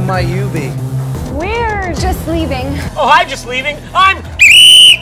might you be? We're just leaving. Oh, I'm just leaving. I'm